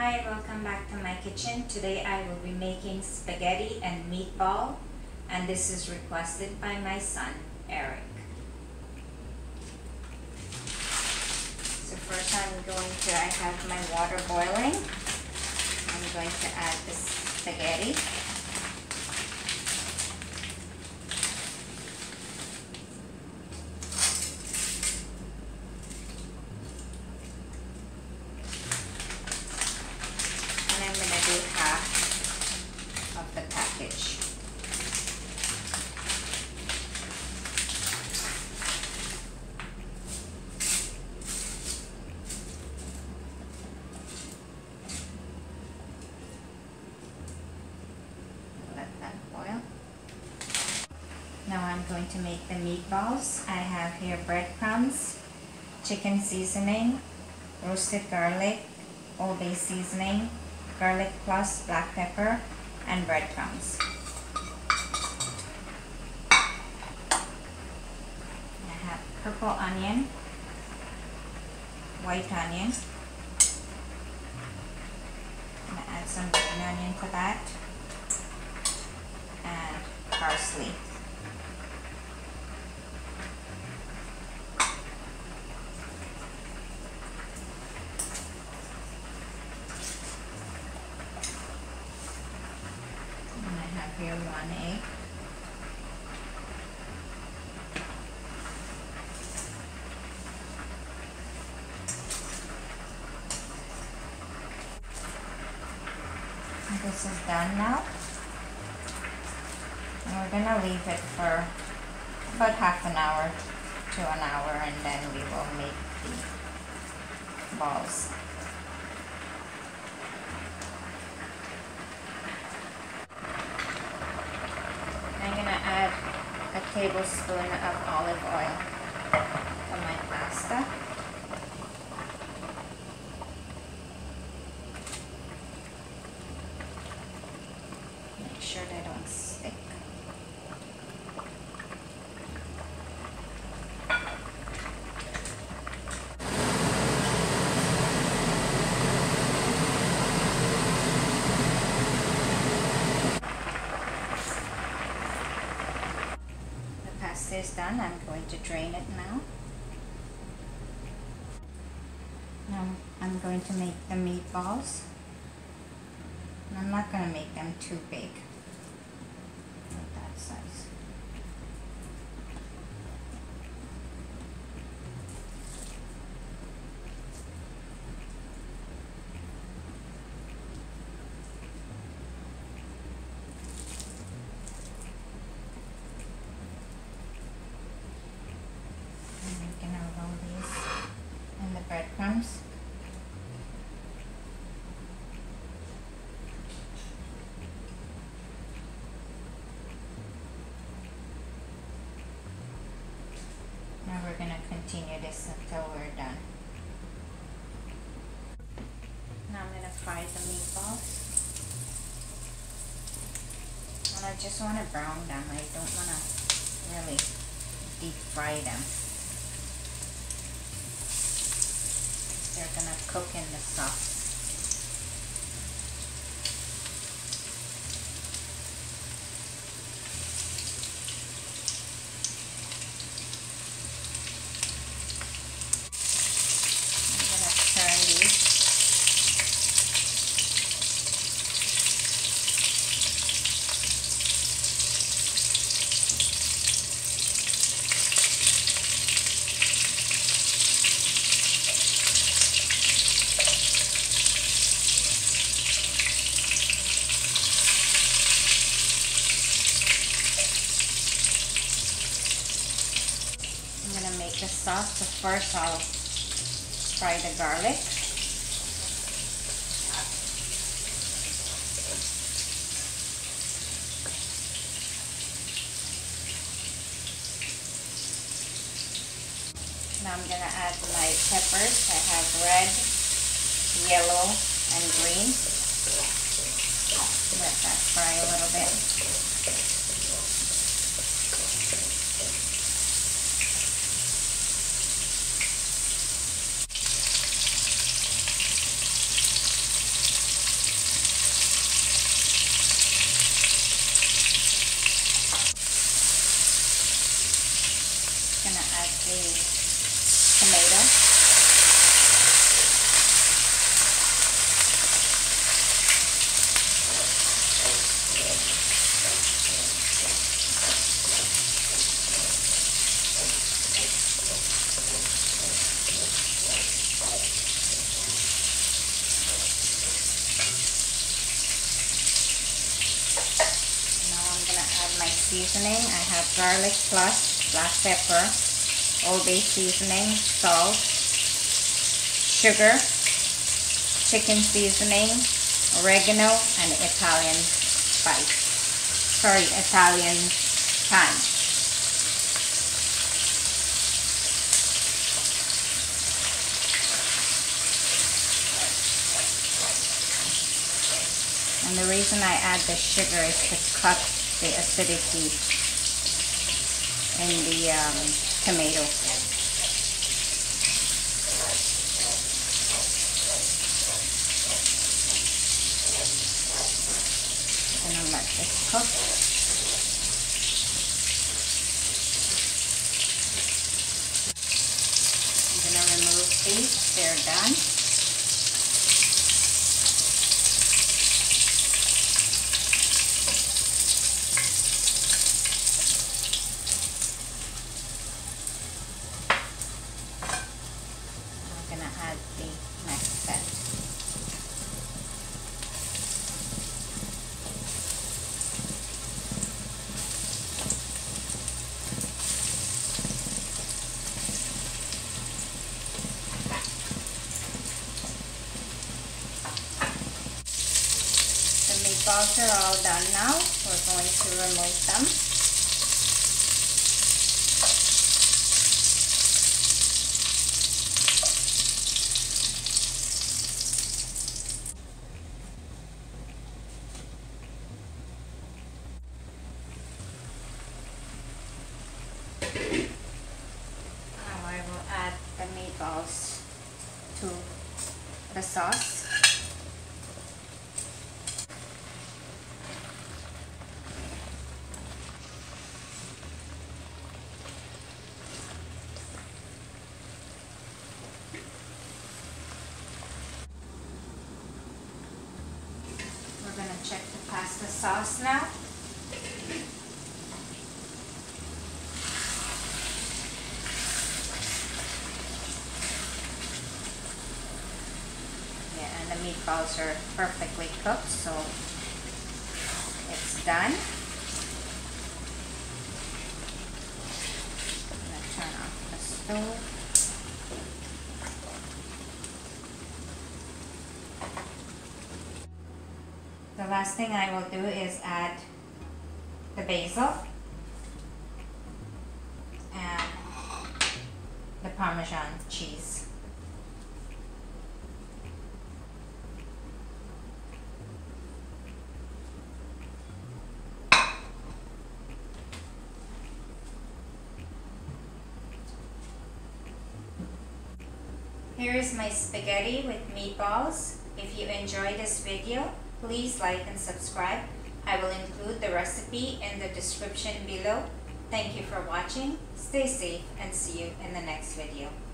Hi, welcome back to my kitchen. Today I will be making spaghetti and meatball, and this is requested by my son, Eric. So first I have my water boiling. I'm going to add the spaghetti. I'm going to do half of the package. Let that boil. Now I'm going to make the meatballs. I have here breadcrumbs, chicken seasoning, roasted garlic, Old Bay seasoning, garlic plus black pepper, and breadcrumbs. I have purple onion, white onion. I'm going to add some green onion to that, and parsley. Here 1 egg. This is done now. And we're going to leave it for about half an hour to an hour, and then we will make the balls. I'm going to add a tablespoon of olive oil to my pasta. Make sure they don't stick. Pasta is done. I'm going to drain it now. Now I'm going to make the meatballs. And I'm not going to make them too big. Like that size. Breadcrumbs. Now we're going to continue this until we're done. Now I'm going to fry the meatballs. And I just want to brown them. I don't want to really deep fry them. They're going to cook in the sauce. I'm going to turn these. I'm going to make the sauce, so first I'll fry the garlic. Now I'm going to add my peppers. I have red, yellow, and green. Let that fry a little bit. gonna add the tomato. My seasoning, I have garlic plus black pepper, Old Bay seasoning, salt, sugar, chicken seasoning, oregano, and Italian Italian thyme. And the reason I add the sugar is to cut the acidity in the tomato. And I'll let this cook. I'm gonna remove these, they're done. Add the next set. The meatballs are all done now. We're going to remove them. The meatballs to the sauce. We're going to check the pasta sauce now. The meatballs are perfectly cooked, so it's done. I'm going to turn off the stove. The last thing I will do is add the basil and the Parmesan cheese. Here is my spaghetti with meatballs. If you enjoyed this video, please like and subscribe. I will include the recipe in the description below. Thank you for watching. Stay safe and see you in the next video.